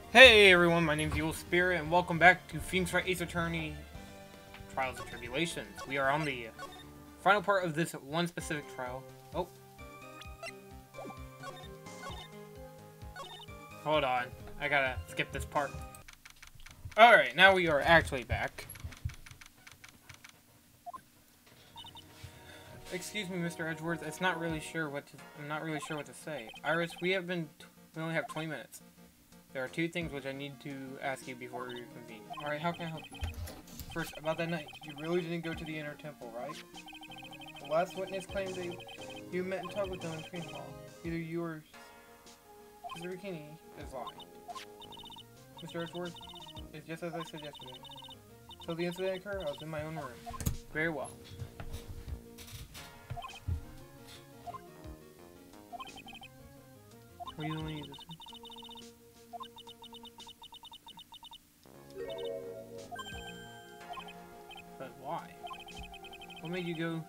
Hey everyone, my name's Evil Spirit, and welcome back to Phoenix Wright Ace Attorney Trials and Tribulations. We are on the final part of this one specific trial. Oh. Hold on. I gotta skip this part. Alright, now we are actually back. Excuse me, Mr. Edgeworth. I'm not really sure what to say. Iris, we only have 20 minutes. There are two things which I need to ask you before we reconvene. Alright, how can I help you? First, about that night, you really didn't go to the inner temple, right? The last witness claims that you met and talked with them in Screen Hall. Either you or Sister Bikini is lying. Mr. Edgeworth, it's just as I said yesterday. Till the incident occurred, I was in my own room. Very well. Were you the one who used this? But why? What made you go?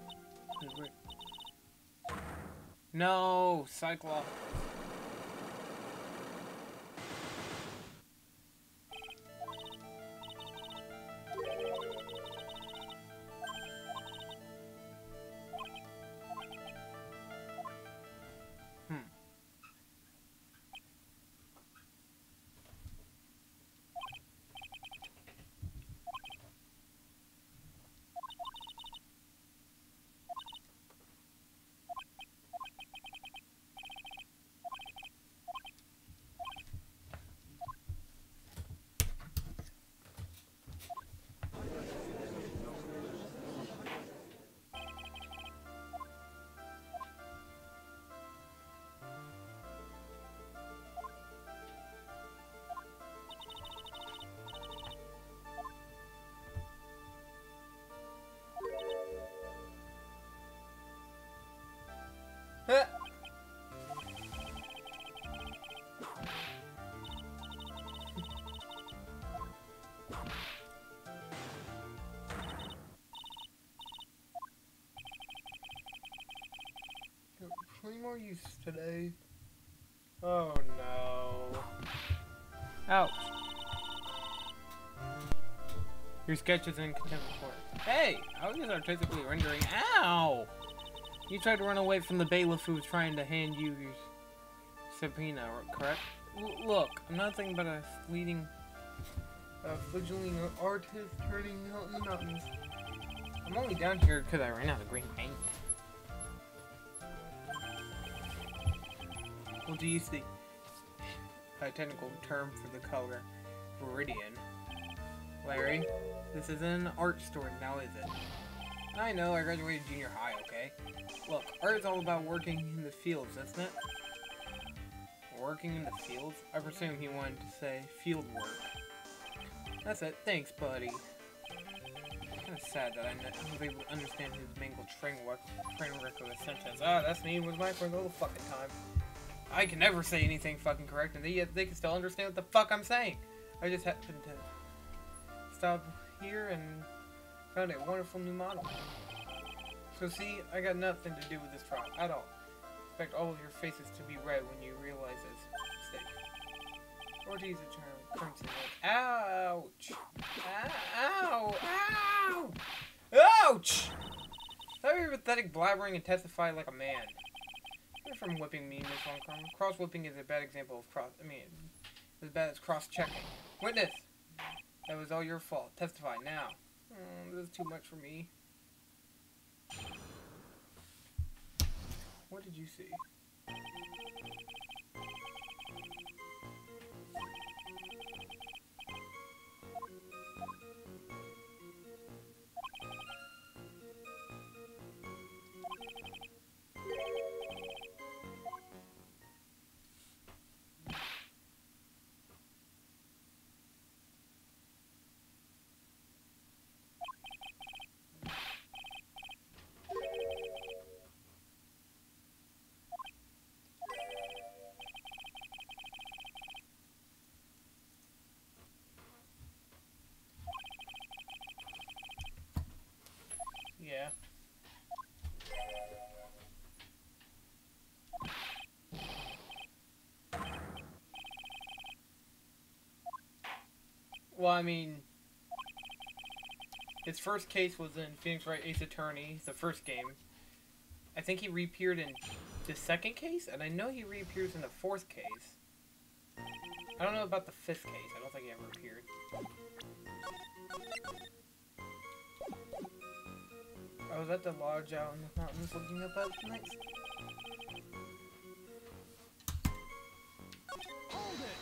No, Cyclops. Plenty more use today. Oh no. Ouch. Your sketch is in contempt report. Hey! I was just artistically rendering. Ow! You tried to run away from the bailiff who was trying to hand you your subpoena, correct? Look, I'm not thinking about a fleeting, fledgling artist turning out in the mountains. I'm only down here because I ran out of green paint. Well, do you see a technical term for the color Viridian? Larry, this isn't an art store now, is it? I know, I graduated junior high, okay? Look, art is all about working in the fields, isn't it? Working in the fields? I presume he wanted to say field work. That's it, thanks, buddy. Kinda sad that I was able to understand his mangled framework of a sentence. Ah, that's me with my friend all the fucking time. I can never say anything fucking correct, and they can still understand what the fuck I'm saying. I just happened to stop here and found a wonderful new model. So see, I got nothing to do with this trial at all. Expect all of your faces to be red when you realize it's stake. Or to use the term currency, like, ouch! Ow! Ow! Ouch! Stop your pathetic blabbering and testify like a man. From whipping me, Miss Longcom. Cross-whipping is a bad example of as bad as cross-checking. Witness! That was all your fault. Testify now. This is too much for me. What did you see? Well, I mean, his first case was in Phoenix Wright Ace Attorney, the first game. I think he reappeared in the second case, and I know he reappears in the fourth case. I don't know about the fifth case. I don't think he ever appeared. I was at the lodge out in the mountains looking up at the next. Hold it!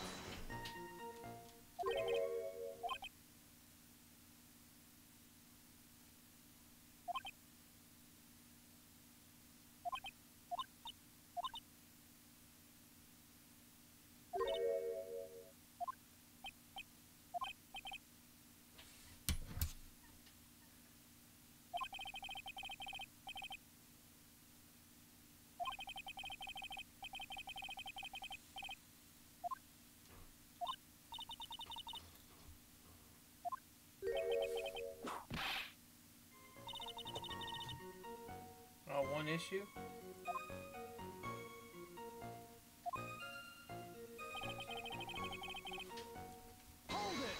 Oh, one issue? Hold it!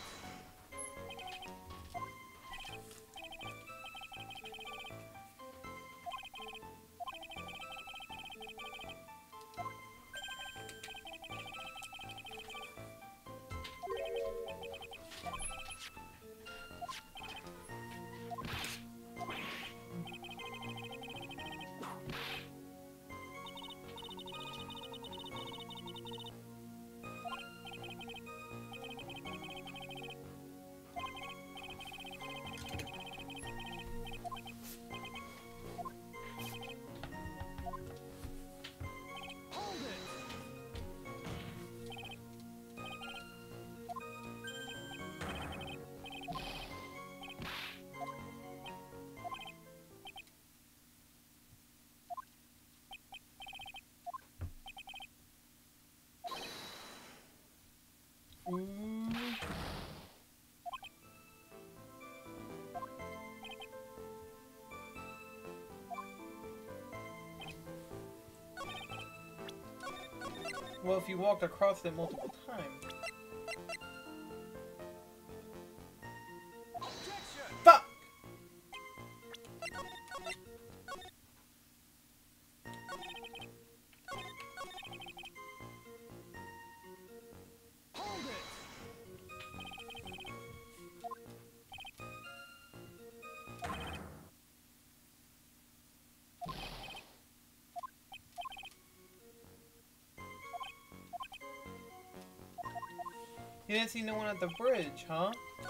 Hold it! Well, if you walked across it multiple times. Objection! Fuck! Hold it! You didn't see no one at the bridge, huh?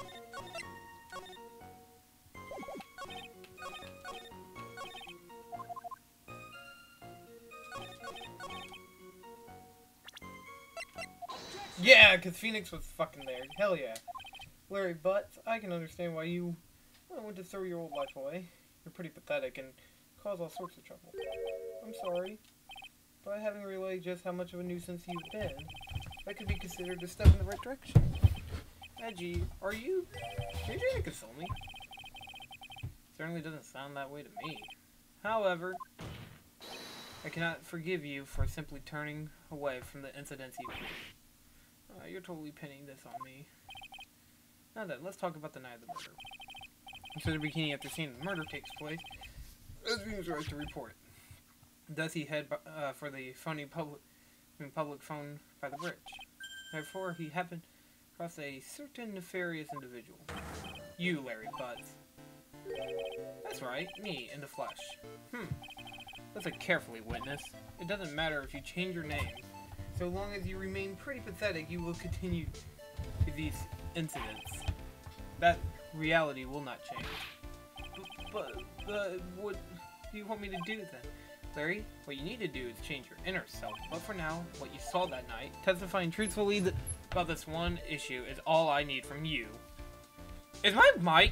Yeah, because Phoenix was fucking there. Hell yeah. Larry Butts, I can understand why you went to throw your old life away. You're pretty pathetic and cause all sorts of trouble. I'm sorry, but having realized just how much of a nuisance you've been, that could be considered a step in the right direction. Edgy, are you trying to console me? Certainly doesn't sound that way to me. However, I cannot forgive you for simply turning away from the incidents you did. You're totally pinning this on me. Now then, let's talk about the night of the murder. Instead of beginning after seeing the murder takes place, Esmeen's right to report it. Thus he head for the public phone by the bridge. Therefore, he happened across a certain nefarious individual. You, Larry Butts. That's right, me, in the flesh. Listen carefully, witness. It doesn't matter if you change your name. So long as you remain pretty pathetic, you will continue these incidents. That reality will not change. But what do you want me to do then? Larry, what you need to do is change your inner self. But for now, what you saw that night, testifying truthfully about this one issue, is all I need from you. Is my mic?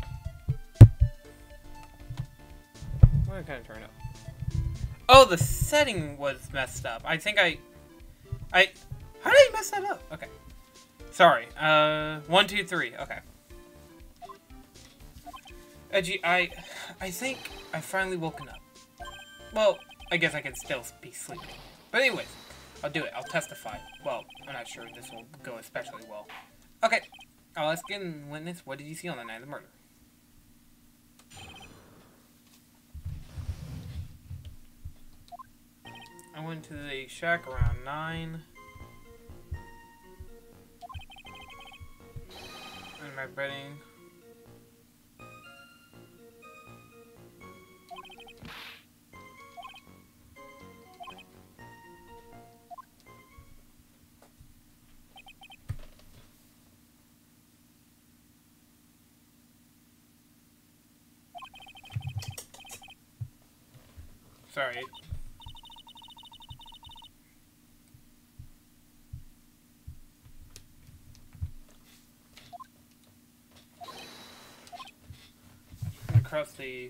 I'm gonna kind of turn it up. Oh, the setting was messed up. I think how did I mess that up? Okay. Sorry. 1, 2, 3. Okay. Edgy, I think I finally woken up. Well, I guess I could still be sleeping. But anyways, I'll do it. I'll testify. Well, I'm not sure this will go especially well. Okay. Oh, let's get in witness. What did you see on the night of the murder? I went to the shack around 9. In my bedding. Sorry. Across the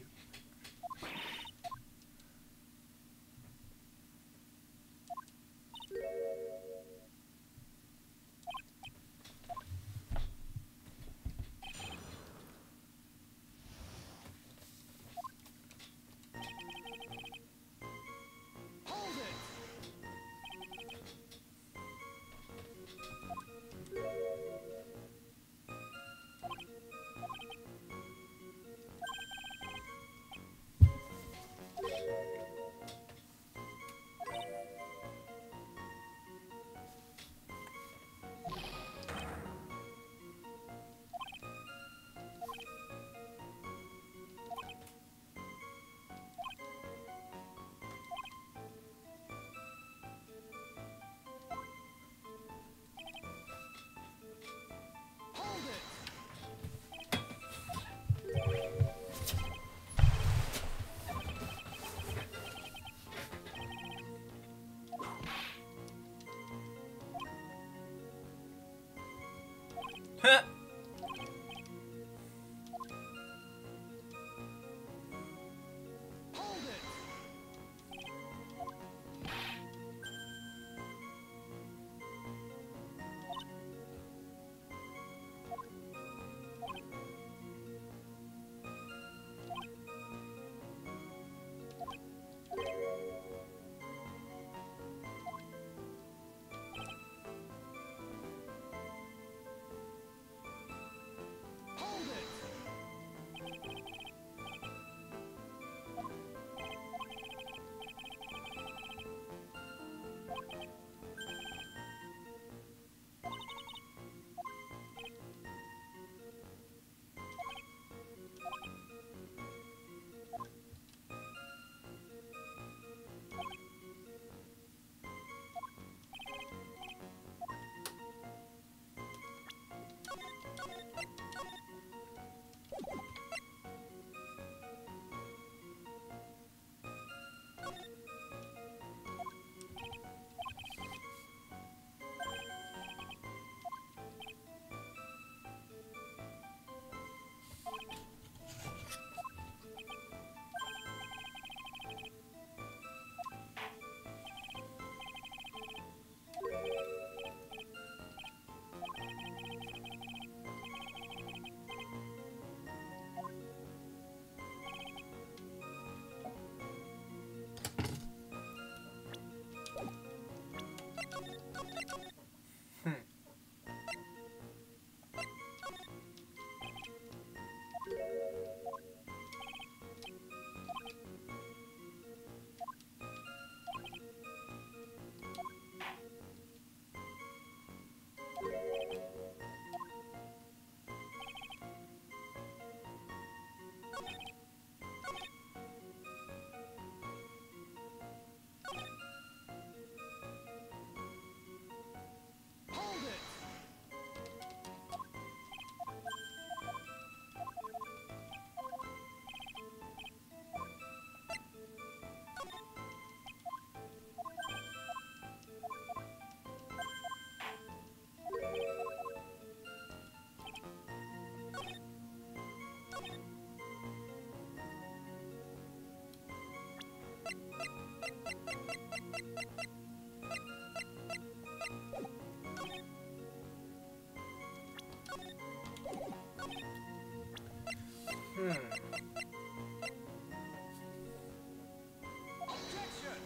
Hold it! Hold it! Huh. Hold it! Hold it! Hmm. Hold it! Hmm. Objection!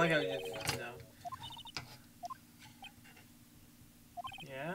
like I just no. Yeah.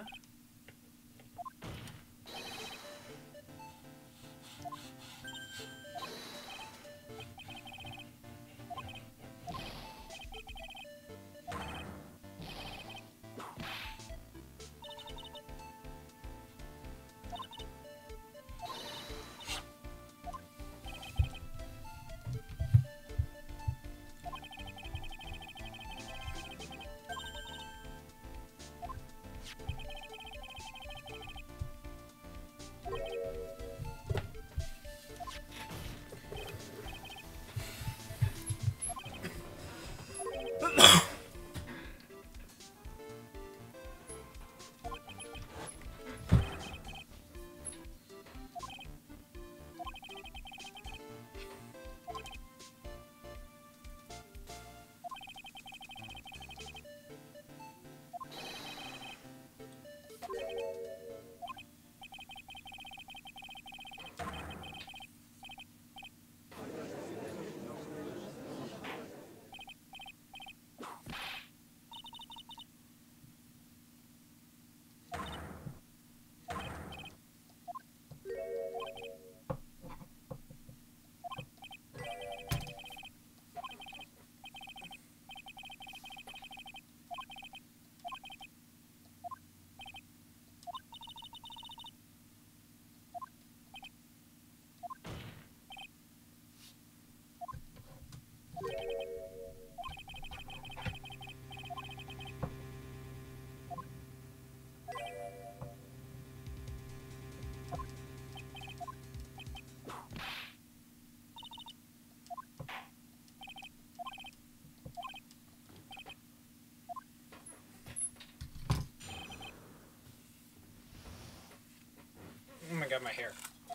Oh my god, my hair.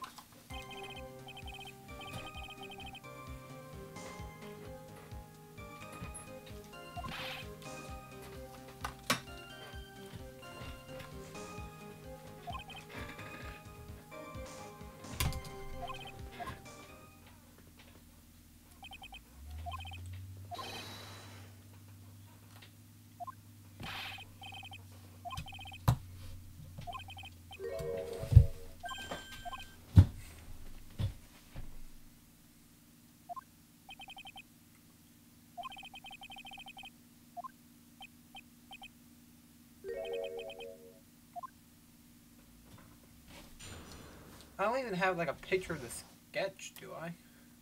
I don't even have like a picture of the sketch, do I?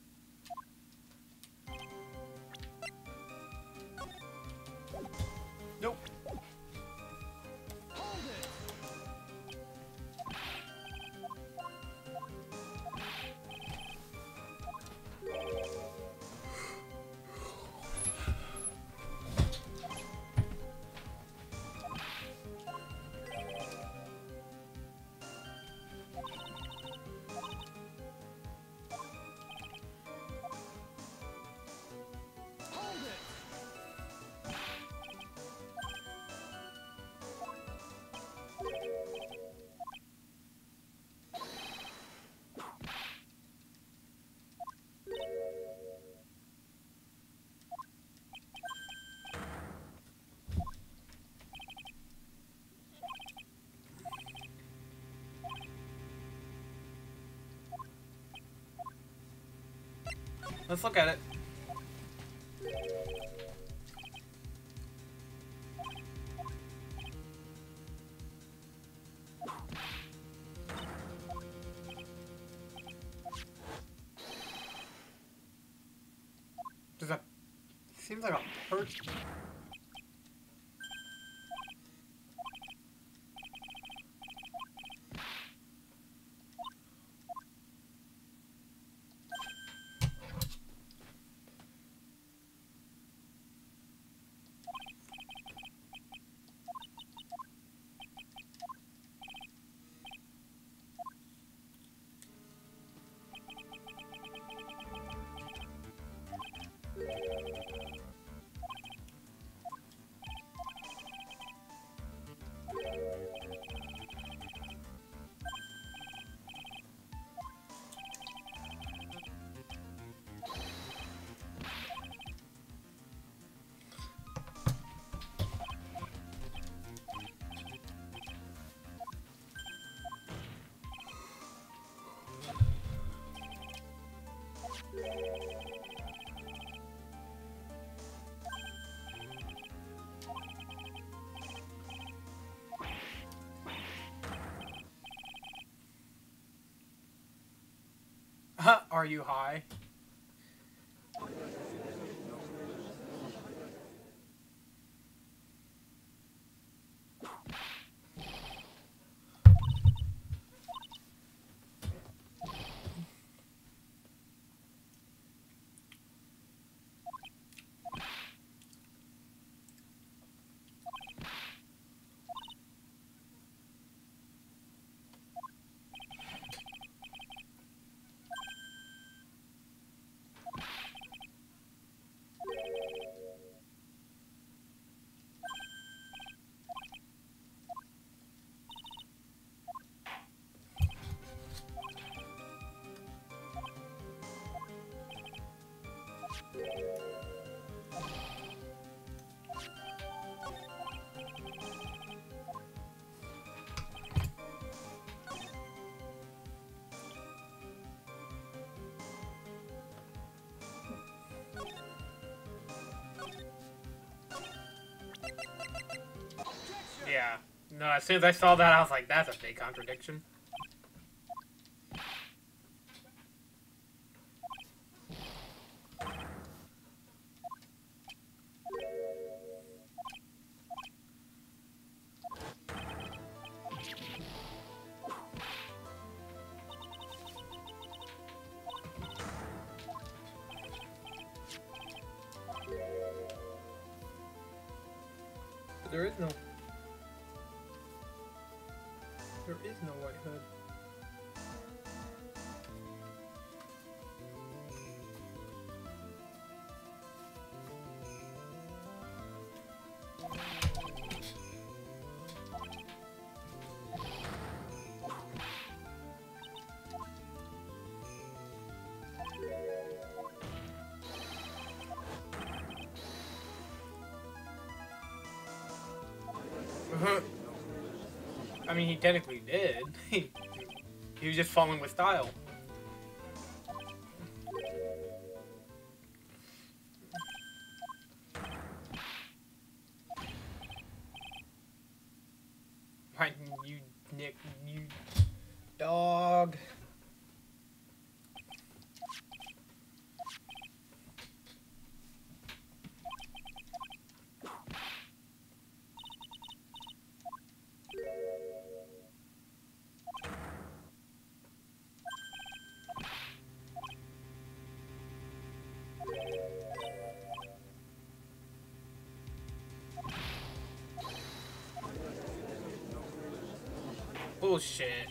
Nope. Let's look at it. Does that seems like a person? Are you high? Yeah. No, as soon as I saw that, I was like, that's a big contradiction. There is no White Hood. I mean, he technically did. He was just following with style. Right, you Nick, you dog. Bullshit.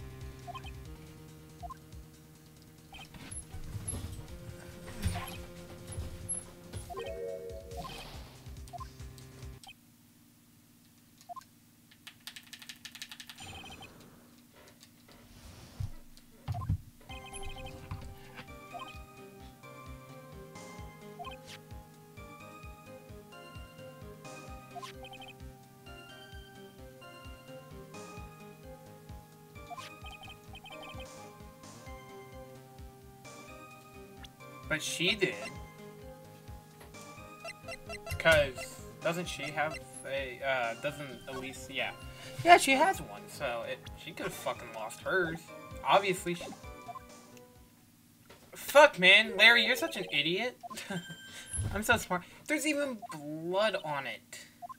But she did. Because doesn't she have a, doesn't Elise, yeah. Yeah, she has one, so she could have fucking lost hers. Obviously, she... Fuck, man. Larry, you're such an idiot. I'm so smart. There's even blood on it.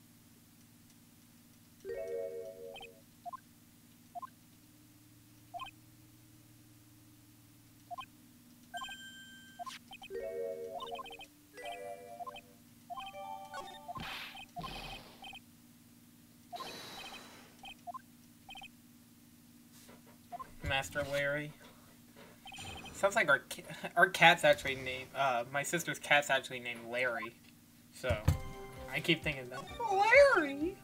Master Larry. Sounds like our cat's actually named, my sister's cat's actually named Larry. So, I keep thinking that. Larry!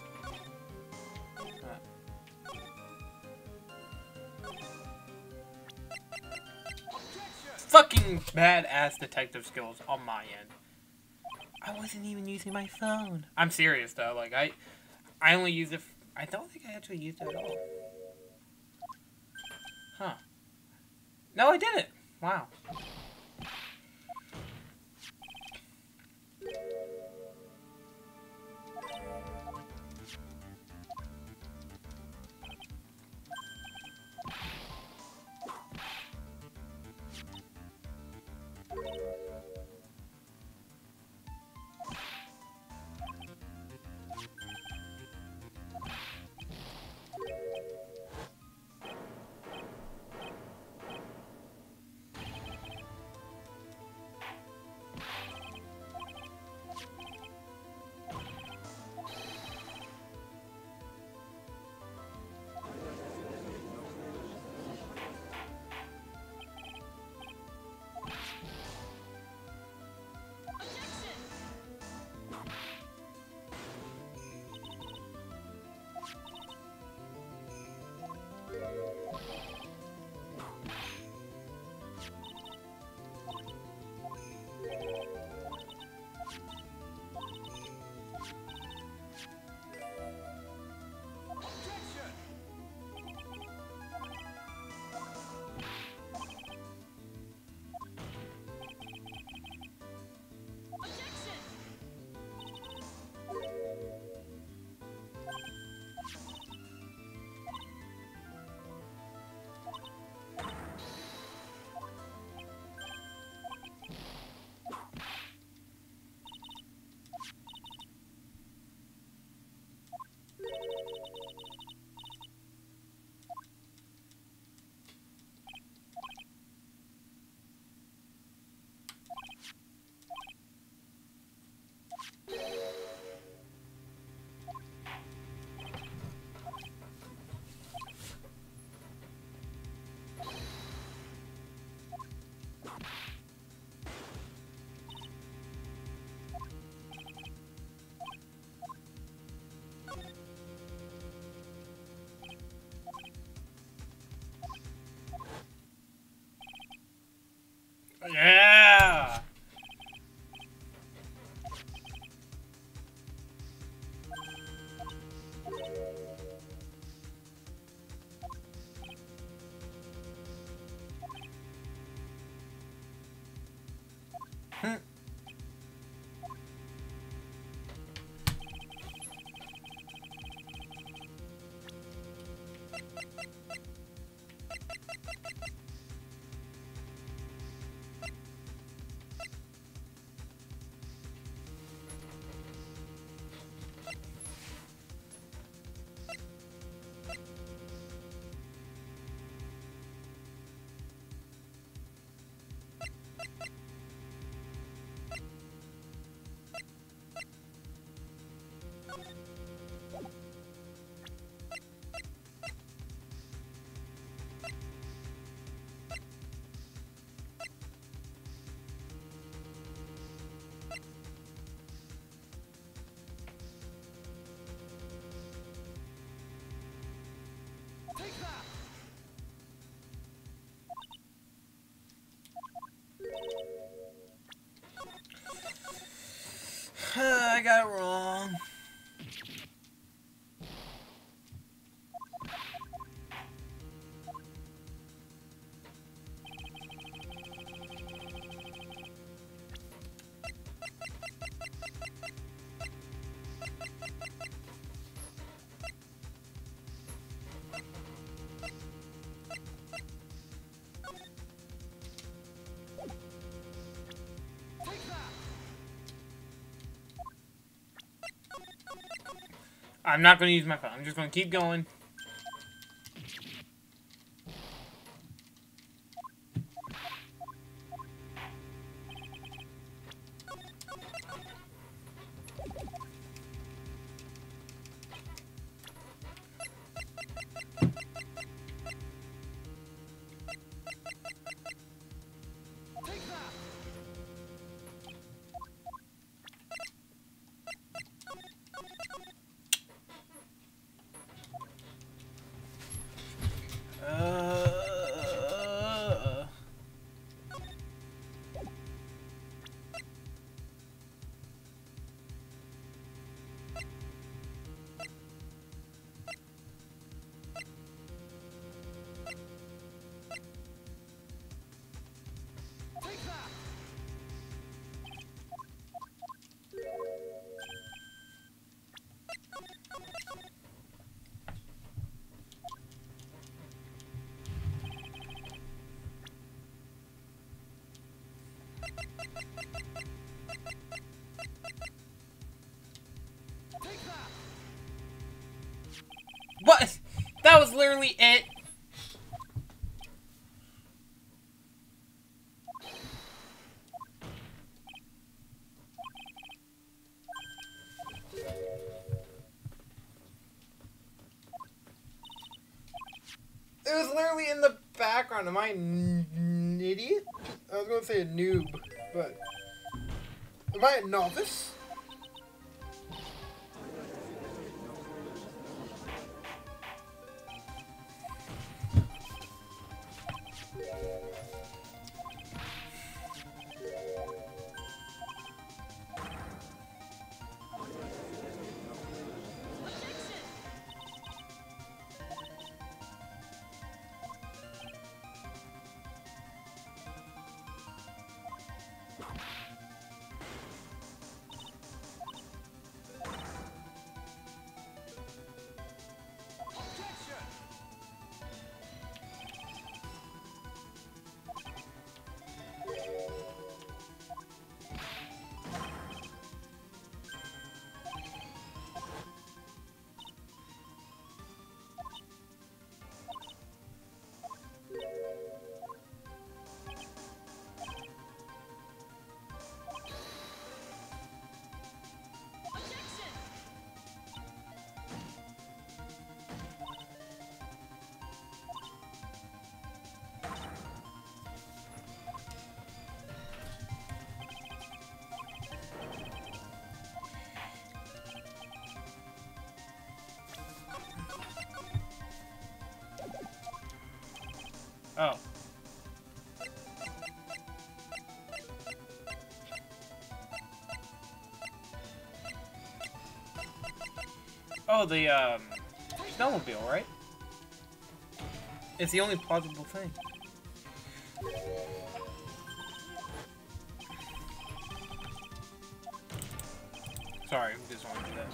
Fucking badass detective skills on my end. I wasn't even using my phone. I'm serious though, like I only use it, I don't think I actually used it at all. Huh. No, I didn't. Wow. got it wrong. I'm not going to use my phone. I'm just going to keep going. What? That was literally it. It was literally in the background. Am I an idiot? I was going to say a noob, but... Am I a novice? Oh. Oh, the, snowmobile, right? It's the only plausible thing. Sorry, I just wanted to do that.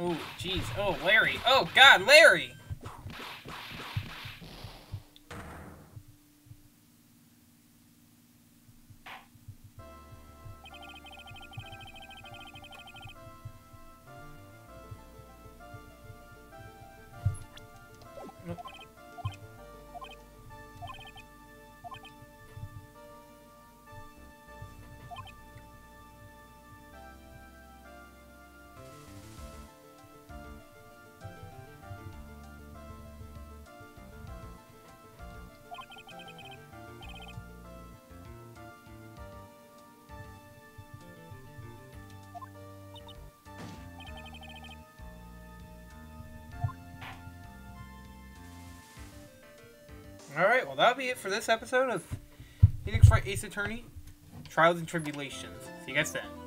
Oh, jeez. Oh, Larry. Oh, God, Larry! Nope. Alright, well that'll be it for this episode of Phoenix Wright Ace Attorney, Trials and Tribulations. See you guys then.